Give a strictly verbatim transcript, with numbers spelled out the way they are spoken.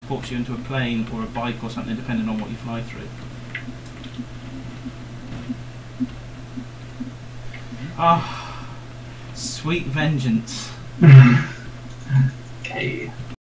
teleports you into a plane or a bike or something, depending on what you fly through. Ah, sweet vengeance.